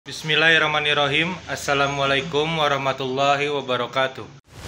Bismillahirrahmanirrahim. Assalamualaikum warahmatullahi wabarakatuh.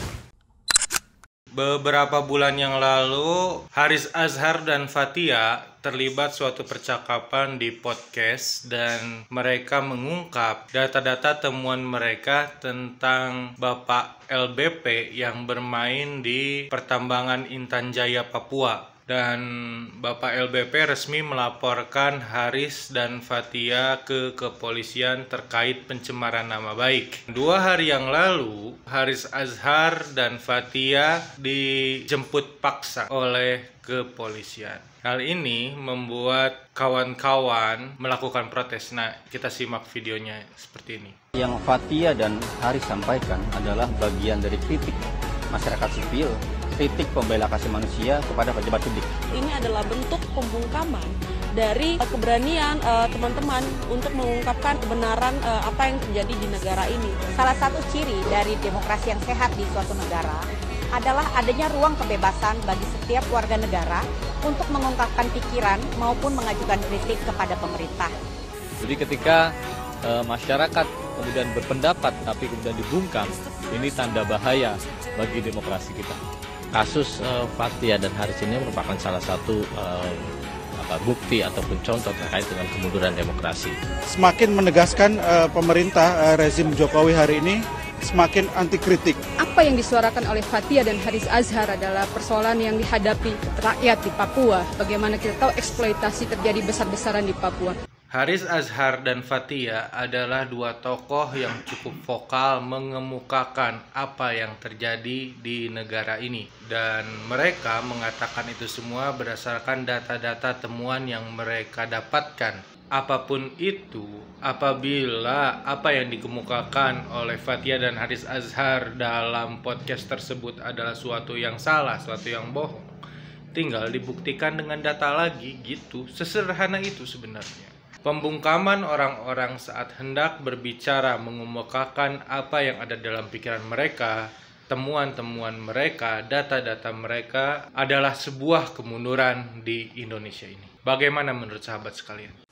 Beberapa bulan yang lalu, Haris Azhar dan Fathia terlibat suatu percakapan di podcast dan mereka mengungkap data-data temuan mereka tentang Bapak LBP yang bermain di pertambangan Intan Jaya, Papua. Dan Bapak LBP resmi melaporkan Haris dan Fathia ke kepolisian terkait pencemaran nama baik. 2 hari yang lalu, Haris Azhar dan Fathia dijemput paksa oleh kepolisian. Hal ini membuat kawan-kawan melakukan protes. Nah, kita simak videonya seperti ini. Yang Fathia dan Haris sampaikan adalah bagian dari kritik masyarakat sipil, kritik pembela hak asasi manusia kepada pejabat publik. Ini adalah bentuk pembungkaman dari keberanian teman-teman untuk mengungkapkan kebenaran apa yang terjadi di negara ini. Salah satu ciri dari demokrasi yang sehat di suatu negara adalah adanya ruang kebebasan bagi setiap warga negara untuk mengungkapkan pikiran maupun mengajukan kritik kepada pemerintah. Jadi ketika masyarakat kemudian berpendapat tapi kemudian dibungkam, ini tanda bahaya bagi demokrasi kita. Kasus Fathia dan Haris ini merupakan salah satu bukti ataupun contoh terkait dengan kemunduran demokrasi. Semakin menegaskan pemerintah rezim Jokowi hari ini semakin anti kritik. Apa yang disuarakan oleh Fathia dan Haris Azhar adalah persoalan yang dihadapi rakyat di Papua. Bagaimana kita tahu eksploitasi terjadi besar-besaran di Papua. Haris Azhar dan Fathia adalah 2 tokoh yang cukup vokal mengemukakan apa yang terjadi di negara ini. Dan mereka mengatakan itu semua berdasarkan data-data temuan yang mereka dapatkan. Apapun itu, apabila apa yang dikemukakan oleh Fathia dan Haris Azhar dalam podcast tersebut adalah suatu yang salah, suatu yang bohong, tinggal dibuktikan dengan data lagi gitu. Sesederhana itu sebenarnya. Pembungkaman orang-orang saat hendak berbicara mengemukakan apa yang ada dalam pikiran mereka, temuan-temuan mereka, data-data mereka adalah sebuah kemunduran di Indonesia ini. Bagaimana menurut sahabat sekalian?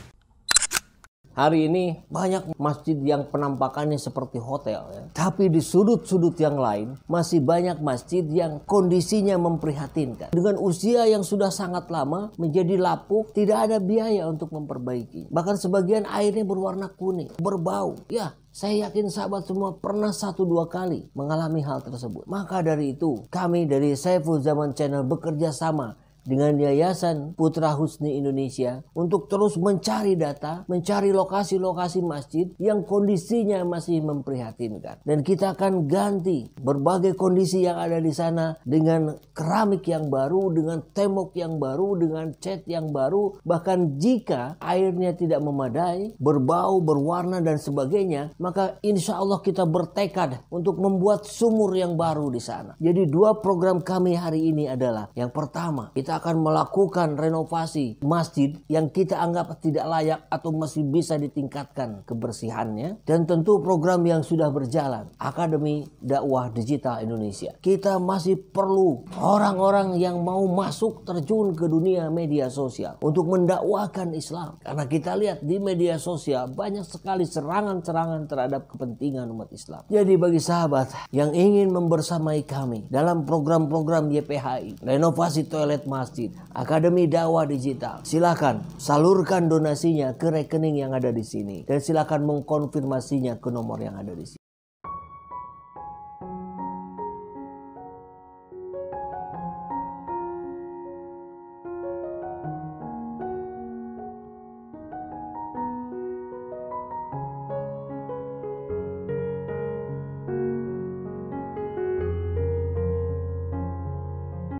Hari ini banyak masjid yang penampakannya seperti hotel ya. Tapi di sudut-sudut yang lain masih banyak masjid yang kondisinya memprihatinkan. Dengan usia yang sudah sangat lama menjadi lapuk, tidak ada biaya untuk memperbaiki. Bahkan sebagian airnya berwarna kuning, berbau. Ya, saya yakin sahabat semua pernah 1-2 kali mengalami hal tersebut. Maka dari itu kami dari Saiful Zaman Channel bekerja sama dengan Yayasan Putra Husni Indonesia untuk terus mencari data, mencari lokasi-lokasi masjid yang kondisinya masih memprihatinkan. Dan kita akan ganti berbagai kondisi yang ada di sana dengan keramik yang baru, dengan tembok yang baru, dengan cat yang baru. Bahkan jika airnya tidak memadai, berbau, berwarna dan sebagainya, maka insya Allah kita bertekad untuk membuat sumur yang baru di sana. Jadi 2 program kami hari ini adalah, yang pertama, kita akan melakukan renovasi masjid yang kita anggap tidak layak atau masih bisa ditingkatkan kebersihannya. Dan tentu program yang sudah berjalan, Akademi Dakwah Digital Indonesia. Kita masih perlu orang-orang yang mau masuk terjun ke dunia media sosial untuk mendakwahkan Islam. Karena kita lihat di media sosial banyak sekali serangan-serangan terhadap kepentingan umat Islam. Jadi bagi sahabat yang ingin membersamai kami dalam program-program YPHI, renovasi toilet masjid, Akademi Dakwah Digital, silakan salurkan donasinya ke rekening yang ada di sini dan silakan mengkonfirmasinya ke nomor yang ada di sini.